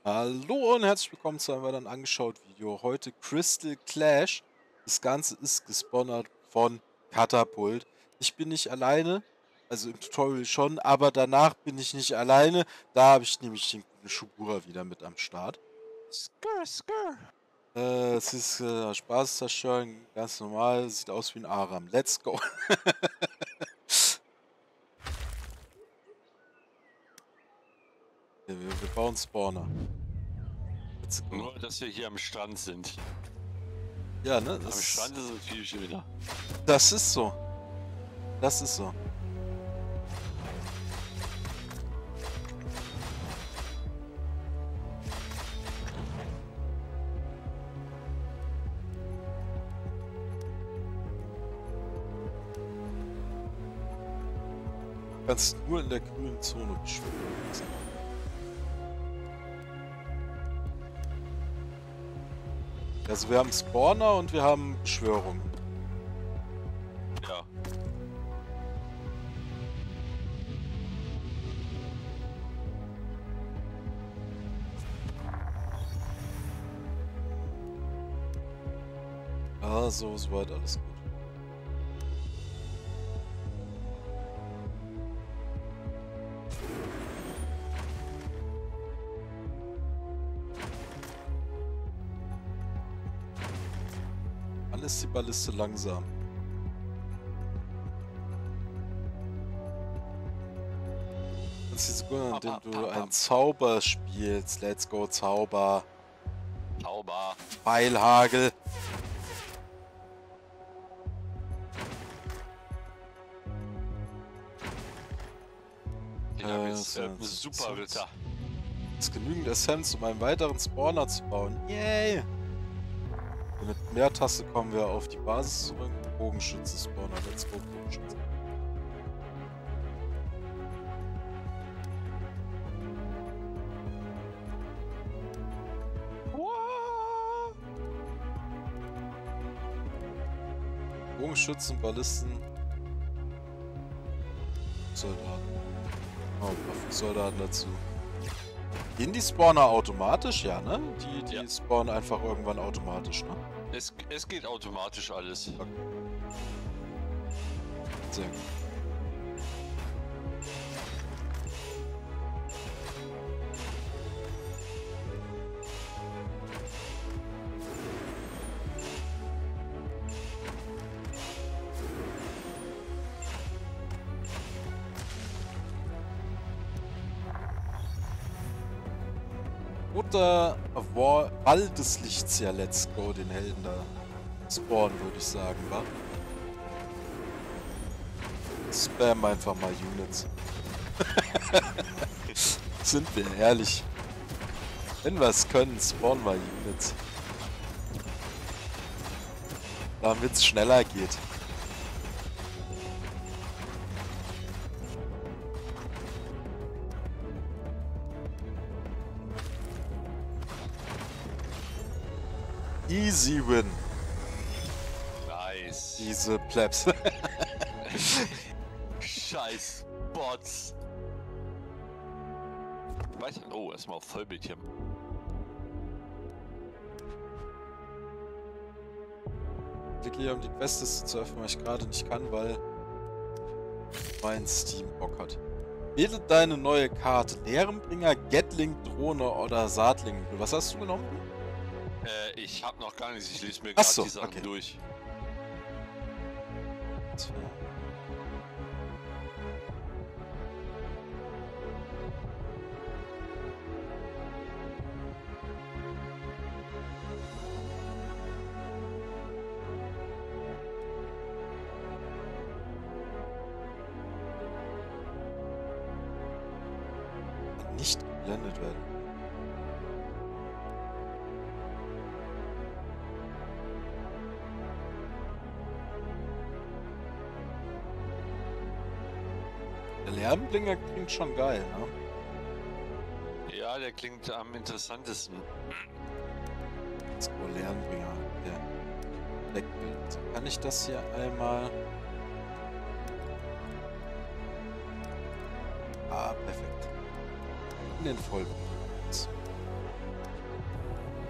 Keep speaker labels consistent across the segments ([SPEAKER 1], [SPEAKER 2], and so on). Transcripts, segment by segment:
[SPEAKER 1] Hallo und herzlich willkommen zu einem weiteren Angeschaut-Video. Heute Crystal Clash. Das Ganze ist gespawnt von Katapult. Ich bin nicht alleine, also im Tutorial schon, aber danach bin ich nicht alleine. Da habe ich nämlich den guten Shubura wieder mit am Start.
[SPEAKER 2] Skrr, skrr.
[SPEAKER 1] Es ist Spaß zerstören, ganz normal. Sieht aus wie ein Aram. Let's go. Wir bauen Spawner. Let's go.
[SPEAKER 2] Nur, dass wir hier am Strand sind.
[SPEAKER 1] Ja, ne?
[SPEAKER 2] Am Strand ist es viel schöner.
[SPEAKER 1] Das ist so. Das ist so. Kannst nur in der grünen Zone beschwören. Also wir haben Spawner und wir haben Beschwörung.
[SPEAKER 2] Ja.
[SPEAKER 1] Ah, soweit alles gut. Wann ist die Balliste langsam? Das ist die Sekunde, in der du einen Zauber spielst. Let's go, Zauber.
[SPEAKER 2] Zauber.
[SPEAKER 1] Pfeilhagel.
[SPEAKER 2] Ich habe jetzt einen super Ritter.
[SPEAKER 1] Es ist genügend Essenz, um einen weiteren Spawner zu bauen. Yay! Und mit mehr Taste kommen wir auf die Basis zurück. Bogenschütze-Spawner. Let's go, Bogenschütze. Bogenschützen, Ballisten, Soldaten. Oh, Waffensoldaten dazu. Gehen die Spawner automatisch? Ja, ne? Die
[SPEAKER 2] Ja.
[SPEAKER 1] spawnen einfach irgendwann automatisch, ne?
[SPEAKER 2] Es geht automatisch alles.
[SPEAKER 1] Okay. Sehr gut. Oder Wall des Lichts, ja, let's go, den Helden da spawnen, würde ich sagen, wa? Spam einfach mal Units. Sind wir ehrlich. Wenn wir es können, spawnen wir Units. Damit es schneller geht. Easy win.
[SPEAKER 2] Nice.
[SPEAKER 1] Diese Plebs.
[SPEAKER 2] Scheiß Bots. Weiter. Oh, erstmal auf Vollbildschirm.
[SPEAKER 1] Klicke hier, um die Questliste zu öffnen, weil ich gerade nicht kann, weil mein Steam Bock hat. Wähle deine neue Karte. Lehrenbringer, Gatling, Drohne oder Saatling. Was hast du genommen?
[SPEAKER 2] Ich hab noch gar nichts. Ich lese mir
[SPEAKER 1] Ach
[SPEAKER 2] gerade
[SPEAKER 1] so,
[SPEAKER 2] die Sachen
[SPEAKER 1] okay.
[SPEAKER 2] durch.
[SPEAKER 1] Tja. Nicht geblendet werden. Der Lärmblinger klingt schon geil, ne?
[SPEAKER 2] Ja, der klingt am interessantesten.
[SPEAKER 1] Let's go, Lärmbringer. Der Deckbild. Kann ich das hier einmal... Ah, perfekt. In den Vollbild.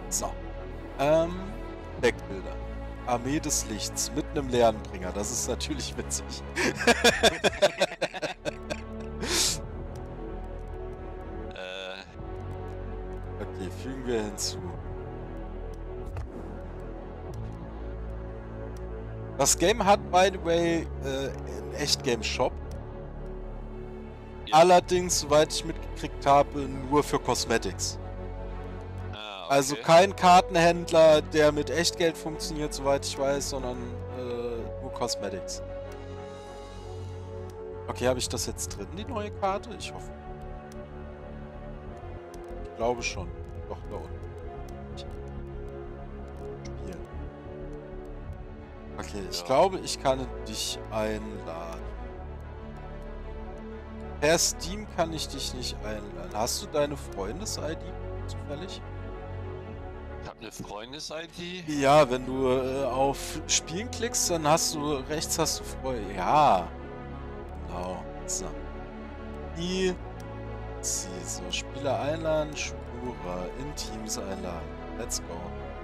[SPEAKER 1] So. Deckbilder. Armee des Lichts mit einem leeren Bringer. Das ist natürlich witzig. Okay, fügen wir hinzu. Das Game hat, by the way, einen Echtgame-Shop. Ja. Allerdings, soweit ich mitgekriegt habe, nur für Cosmetics. Okay. Also kein Kartenhändler, der mit Echtgeld funktioniert, soweit ich weiß, sondern nur Cosmetics. Okay, habe ich das jetzt drin, die neue Karte? Ich hoffe. Ich glaube schon. Doch, da unten. Spielen. Okay, ich glaube, ich kann dich einladen. Per Steam kann ich dich nicht einladen. Hast du deine Freundes-ID zufällig?
[SPEAKER 2] Ich habe eine Freundes-ID?
[SPEAKER 1] Ja, wenn du auf Spielen klickst, dann hast du rechts hast du Freunde. Ja. Genau. So. So, Spieler einladen, Spura, in Teams einladen. Let's go.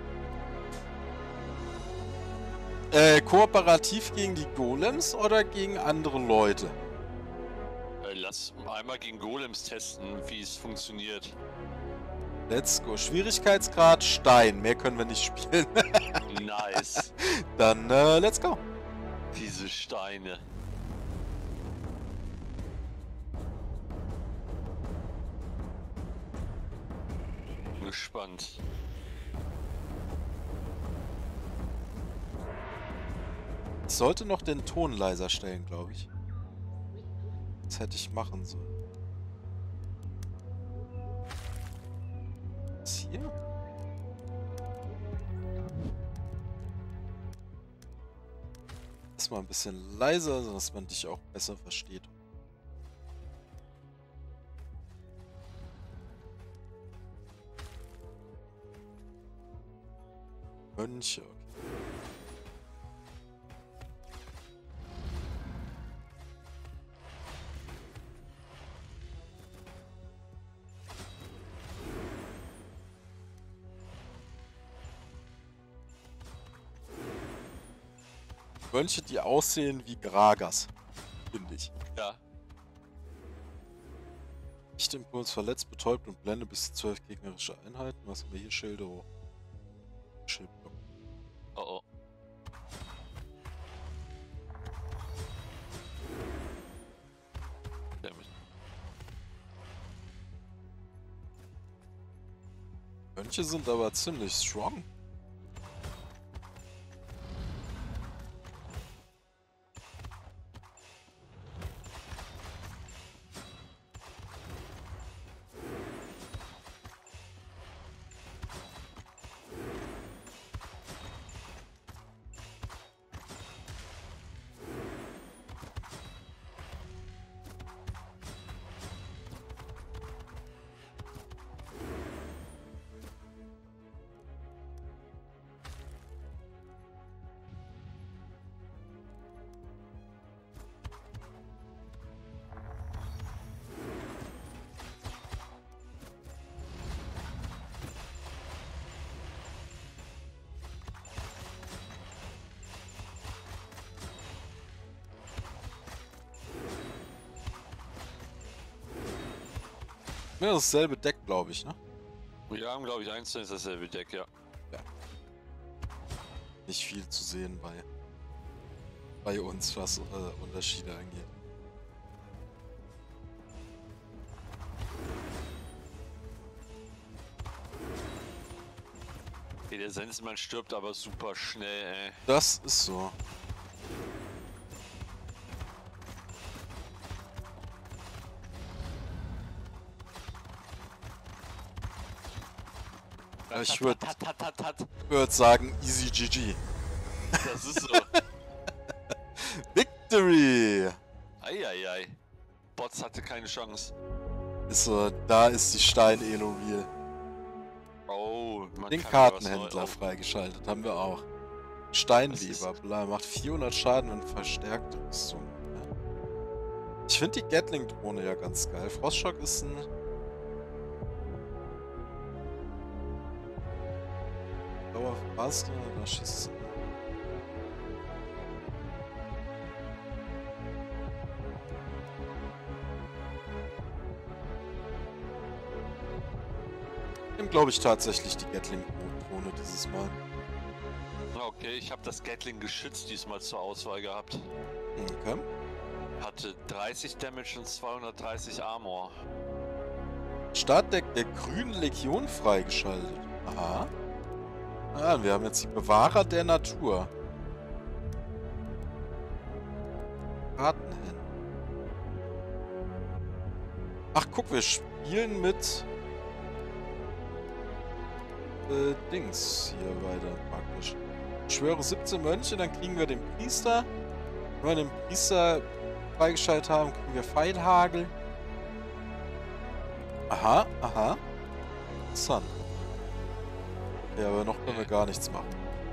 [SPEAKER 1] Kooperativ gegen die Golems oder gegen andere Leute?
[SPEAKER 2] Lass einmal gegen Golems testen, wie es funktioniert.
[SPEAKER 1] Let's go. Schwierigkeitsgrad Stein. Mehr können wir nicht spielen.
[SPEAKER 2] Nice.
[SPEAKER 1] Dann let's go.
[SPEAKER 2] Diese Steine. Gespannt.
[SPEAKER 1] Ich sollte noch den Ton leiser stellen, glaube ich. Das hätte ich machen sollen. Was hier? Ist mal ein bisschen leiser, sodass man dich auch besser versteht. Mönche, okay. Mönche, die aussehen wie Gragas, finde ich.
[SPEAKER 2] Ja.
[SPEAKER 1] Lichtimpuls verletzt, betäubt und blende bis zu 12 gegnerische Einheiten. Was haben wir hier? Schilde hoch. Schildblock.
[SPEAKER 2] Oh oh. Damit.
[SPEAKER 1] Mönche sind aber ziemlich strong. Ja, dasselbe Deck, glaube ich, ne?
[SPEAKER 2] Wir haben, glaube ich, eins ist dasselbe Deck, ja.
[SPEAKER 1] Ja. Nicht viel zu sehen bei uns, was Unterschiede angeht.
[SPEAKER 2] Okay, der Sensmann stirbt aber super schnell, ey.
[SPEAKER 1] Das ist so. Ich würde sagen, easy GG.
[SPEAKER 2] Das ist so.
[SPEAKER 1] Victory!
[SPEAKER 2] Eieiei. Bots hatte keine Chance.
[SPEAKER 1] Ist so, da ist die Stein-Elo-Wheel.
[SPEAKER 2] Oh, man
[SPEAKER 1] Den
[SPEAKER 2] kann
[SPEAKER 1] Kartenhändler freigeschaltet, haben wir auch. Steinweber, bla, macht 400 Schaden und verstärkt Rüstung. Ja. Ich finde die Gatling-Drohne ja ganz geil. Frostschock ist ein... Dauerphase, da schießt glaube ich tatsächlich die Gatling-Drohne dieses Mal.
[SPEAKER 2] Okay, ich habe das Gatling-Geschütz diesmal zur Auswahl gehabt.
[SPEAKER 1] Okay.
[SPEAKER 2] Hatte 30 Damage und 230 Armor.
[SPEAKER 1] Startdeck der Grünen Legion freigeschaltet. Aha. Ah, wir haben jetzt die Bewahrer der Natur. Kartenhändler. Ach, guck, wir spielen mit Dings hier weiter praktisch. Ich schwöre 17 Mönche, dann kriegen wir den Priester. Wenn wir den Priester freigeschaltet haben, kriegen wir Pfeilhagel. Aha, aha. Interessant. Ja, aber noch können wir gar nichts machen.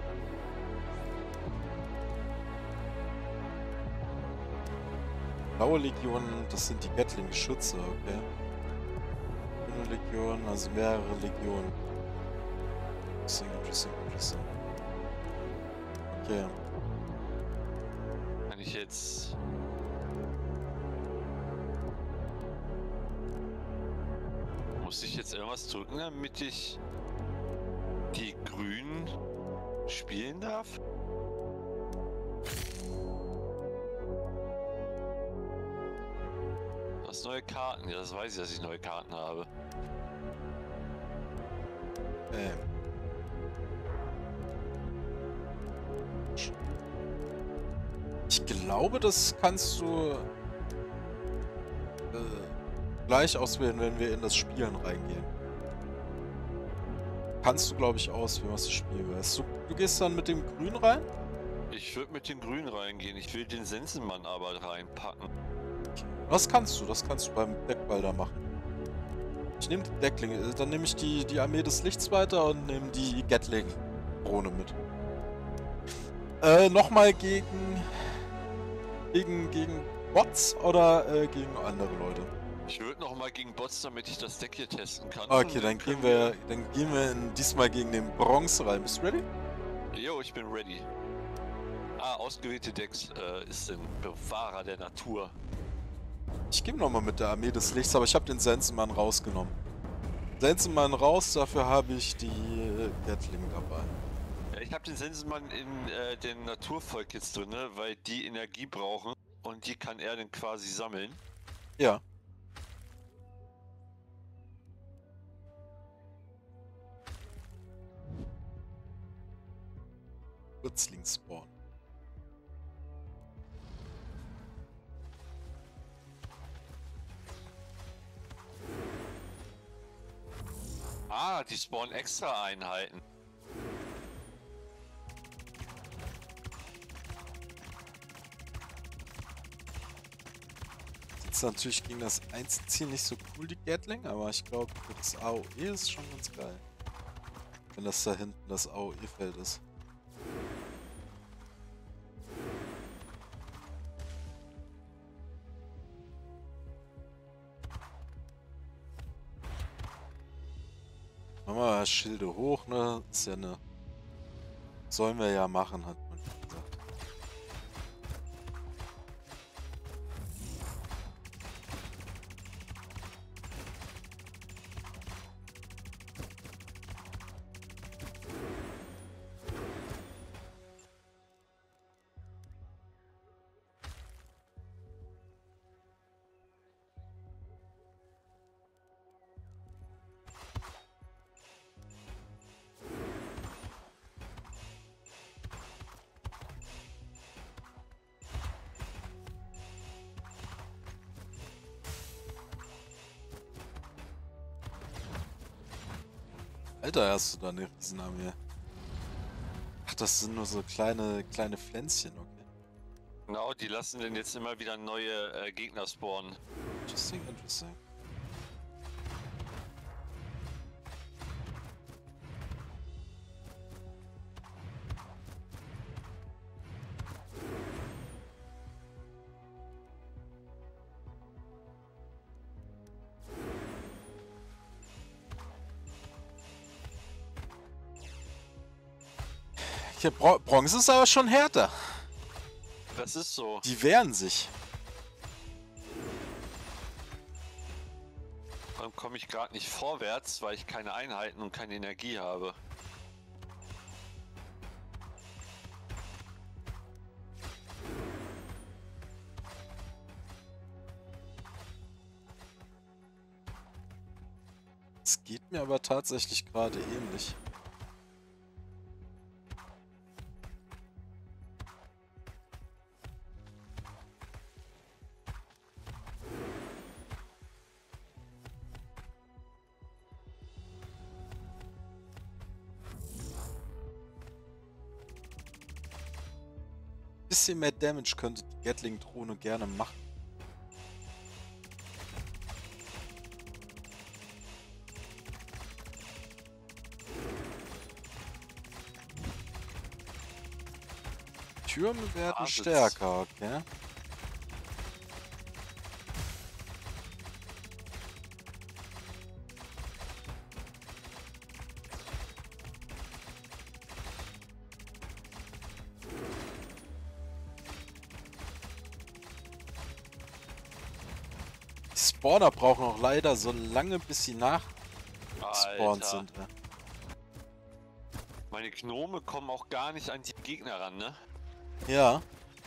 [SPEAKER 1] Blaue Legion, das sind die Gatling-Geschütze, okay. Grüne Legion, also mehrere Legionen. Interesting. Okay.
[SPEAKER 2] Kann ich jetzt... Muss ich jetzt irgendwas drücken, damit ich die Grünen spielen darf? Was neue Karten? Ja, das weiß ich, dass ich neue Karten habe.
[SPEAKER 1] Ich glaube, das kannst du gleich auswählen, wenn wir in das Spielen reingehen. Kannst du, glaube ich, auswählen, was du spielen willst. Du gehst dann mit dem Grün rein?
[SPEAKER 2] Ich würde mit den Grünen reingehen. Ich will den Sensenmann aber reinpacken.
[SPEAKER 1] Das kannst du beim Deckbalder machen. Ich nehme die Decklinge, dann nehme ich die Armee des Lichts weiter und nehme die Gatling-Drohne mit. Nochmal gegen Bots oder gegen andere Leute?
[SPEAKER 2] Ich würde nochmal gegen Bots, damit ich das Deck hier testen kann.
[SPEAKER 1] Okay, dann gehen wir diesmal gegen den Bronze rein. Bist du ready?
[SPEAKER 2] Jo, ich bin ready. Ausgewählte Decks ist ein Bewahrer der Natur.
[SPEAKER 1] Ich gehe nochmal mit der Armee des Lichts, aber ich habe den Sensenmann rausgenommen. Sensenmann raus, dafür habe ich die Gatling dabei.
[SPEAKER 2] Ja, ich habe den Sensenmann in den Naturvolk jetzt drin, ne, weil die Energie brauchen und die kann er dann quasi sammeln.
[SPEAKER 1] Ja. Kürzlingsspawn.
[SPEAKER 2] Die spawnen extra Einheiten.
[SPEAKER 1] Jetzt natürlich gegen das Einzelziel nicht so cool, die Gatling, aber ich glaube, für das AOE ist schon ganz geil. Wenn das da hinten das AOE-Feld ist. Machen wir Schilde hoch, ne? Ist ja eine... Sollen wir ja machen, hat man gesagt. Alter, hast du da eine Riesenarmee. Ach, das sind nur so kleine Pflänzchen, okay.
[SPEAKER 2] Genau, die lassen denn jetzt immer wieder neue Gegner spawnen.
[SPEAKER 1] Interesting. Hier, Bronze ist aber schon härter.
[SPEAKER 2] Das ist so.
[SPEAKER 1] Die wehren sich.
[SPEAKER 2] Dann komme ich gerade nicht vorwärts, weil ich keine Einheiten und keine Energie habe.
[SPEAKER 1] Es geht mir aber tatsächlich gerade ähnlich. Bisschen mehr Damage könnte die Gatling-Drohne gerne machen. Türme werden stärker, okay. Die Spawner brauchen auch leider so lange, bis sie nachgespawnt sind. Ja.
[SPEAKER 2] Meine Gnome kommen auch gar nicht an die Gegner ran, ne?
[SPEAKER 1] Ja.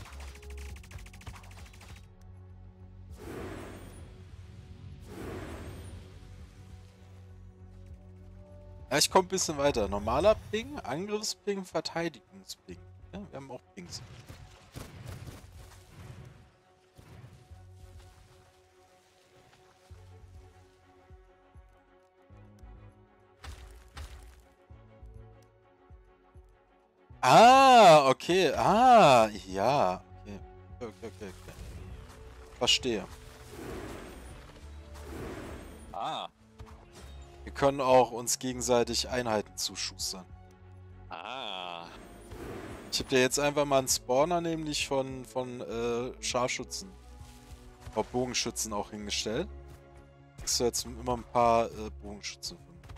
[SPEAKER 1] Ja, ich komme ein bisschen weiter. Normaler Ping, Angriffsping, Verteidigungsping. Ja, wir haben auch Pings. Ah, okay. Ah, ja. Okay. Okay. Verstehe.
[SPEAKER 2] Ah.
[SPEAKER 1] Wir können auch uns gegenseitig Einheiten zuschustern.
[SPEAKER 2] Ah.
[SPEAKER 1] Ich habe dir jetzt einfach mal einen Spawner nämlich von Scharfschützen, Bogenschützen auch hingestellt. Kriegst du jetzt immer ein paar Bogenschützen.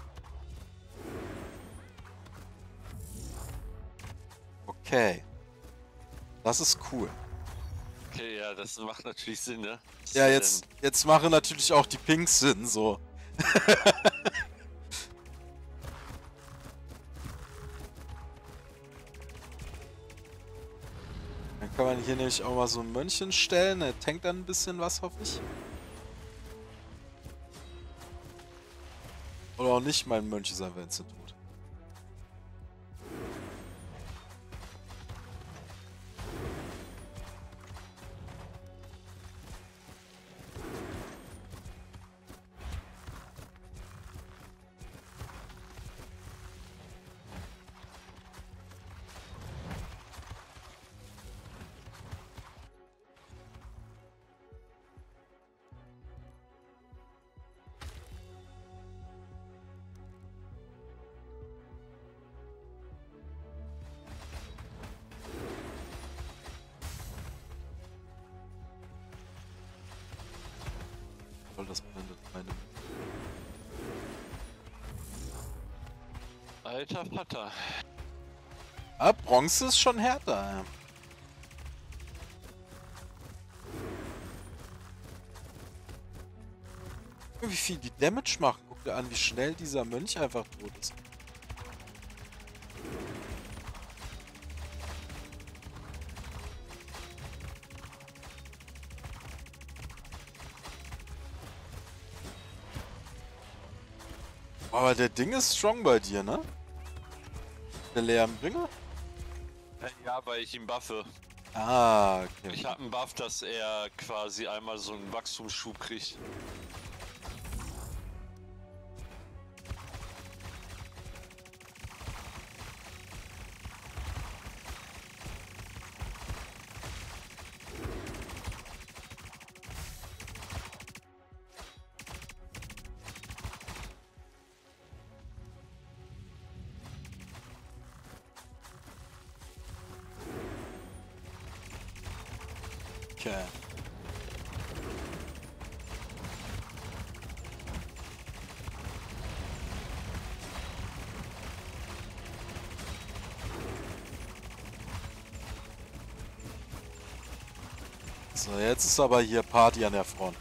[SPEAKER 1] Okay. Das ist cool.
[SPEAKER 2] Okay, ja, das macht natürlich Sinn, ne?
[SPEAKER 1] Ja, jetzt machen natürlich auch die Pinks Sinn, so. Dann kann man hier nämlich auch mal so ein Mönchen stellen. Der tankt dann ein bisschen was, hoffe ich. Oder auch nicht, mein Mönch ist einfach jetzt tot. Das blendet meine.
[SPEAKER 2] Alter Vater.
[SPEAKER 1] Ah, Bronze ist schon härter, ja. Wie viel die Damage machen. Guck dir an, wie schnell dieser Mönch einfach tot ist. Aber der Ding ist strong bei dir, ne? Der Lärmbringer?
[SPEAKER 2] Ja, weil ich ihn buffe.
[SPEAKER 1] Ah, okay.
[SPEAKER 2] Ich habe einen Buff, dass er quasi einmal so einen Wachstumsschub kriegt.
[SPEAKER 1] Okay. So, jetzt ist aber hier Party an der Front.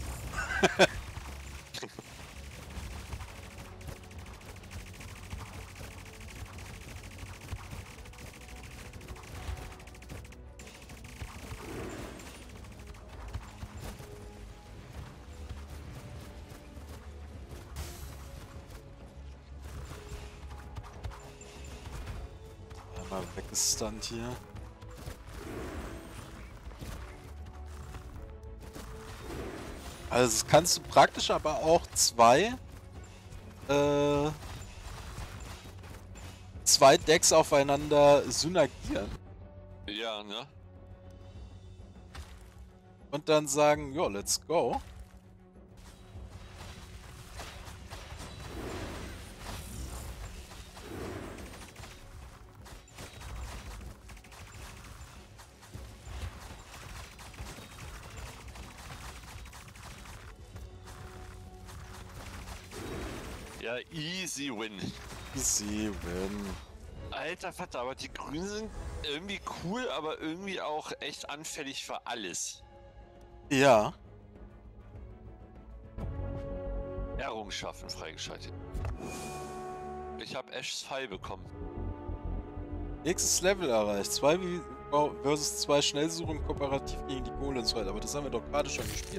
[SPEAKER 1] Einmal weggestunt hier. Also das kannst du praktisch aber auch zwei Decks aufeinander synergieren.
[SPEAKER 2] Ja, ne?
[SPEAKER 1] Und dann sagen, jo, let's go.
[SPEAKER 2] Ja, easy win.
[SPEAKER 1] Easy win.
[SPEAKER 2] Alter Vater, aber die Grünen sind irgendwie cool, aber irgendwie auch echt anfällig für alles.
[SPEAKER 1] Ja.
[SPEAKER 2] Errungenschaften freigeschaltet. Ich habe Ash's Pfeil bekommen.
[SPEAKER 1] Nächstes Level erreicht. 2 versus 2 Schnellsuchen kooperativ gegen die Golems. Aber das haben wir doch gerade schon gespielt.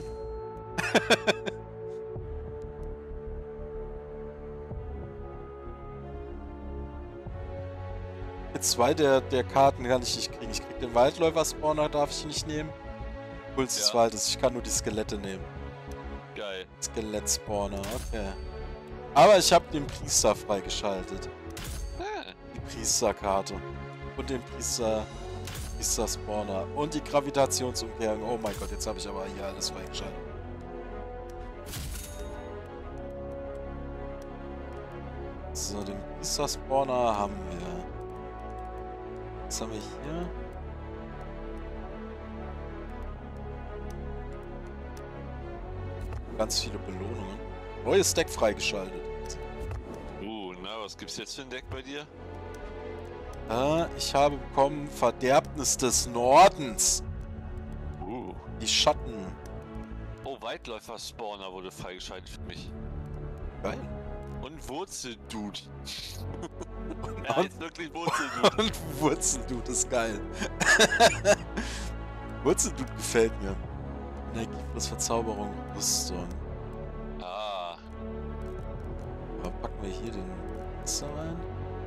[SPEAKER 1] Jetzt 2 der Karten kann ich nicht kriegen. Ich krieg den Waldläufer-Spawner, darf ich nicht nehmen. Puls des Waldes, ich kann nur die Skelette nehmen.
[SPEAKER 2] Geil.
[SPEAKER 1] Skelett-Spawner, okay. Aber ich habe den Priester freigeschaltet. Die Priesterkarte. Und den Priester-Spawner. Und die Gravitationsumkehrung. Oh mein Gott, jetzt habe ich aber hier alles freigeschaltet. So, den Priester-Spawner haben wir. Was haben wir hier? Ganz viele Belohnungen. Neues Deck freigeschaltet.
[SPEAKER 2] Na, was gibt's jetzt für ein Deck bei dir?
[SPEAKER 1] Ich habe bekommen Verderbnis des Nordens. Die Schatten.
[SPEAKER 2] Oh, Weitläufer-Spawner wurde freigeschaltet für mich.
[SPEAKER 1] Geil.
[SPEAKER 2] Und Wurzeldude. Er heißt wirklich Wurzeldude.
[SPEAKER 1] Und Wurzeldude ist geil. Wurzeldude gefällt mir. Energie plus Verzauberung, Rüstung.
[SPEAKER 2] Ah.
[SPEAKER 1] Aber packen wir hier den Messer rein.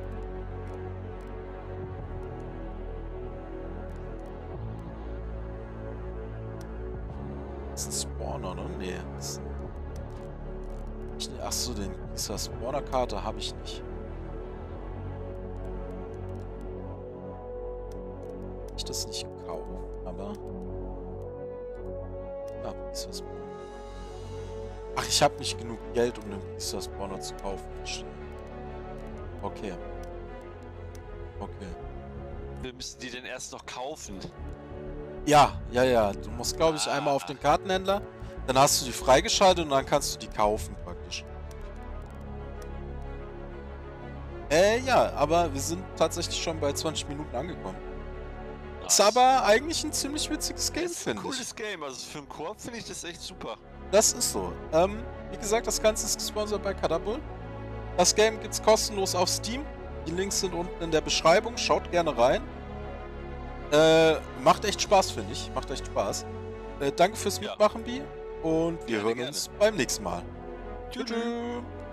[SPEAKER 1] Das ist ein Spawner, ne? Nee. Achso, dieser Spawner-Karte habe ich nicht. Ich das nicht kaufen, aber... Ja, dieser Spawner. Ach, ich habe nicht genug Geld, um den Priester Spawner zu kaufen. Okay. Okay.
[SPEAKER 2] Wir müssen die denn erst noch kaufen.
[SPEAKER 1] Ja. Du musst, glaube ich, einmal auf den Kartenhändler. Dann hast du die freigeschaltet und dann kannst du die kaufen praktisch. Ja, aber wir sind tatsächlich schon bei 20 Minuten angekommen. Nice. Ist aber eigentlich ein ziemlich witziges Game, finde ich.
[SPEAKER 2] Cooles Game, also für einen Koop finde ich das echt super.
[SPEAKER 1] Das ist so. Wie gesagt, das Ganze ist gesponsert bei Katapult. Das Game gibt's kostenlos auf Steam. Die Links sind unten in der Beschreibung. Schaut gerne rein. Macht echt Spaß, finde ich. Macht echt Spaß. Danke fürs Mitmachen, Bi. Und wir hören uns beim nächsten Mal. Tschüss.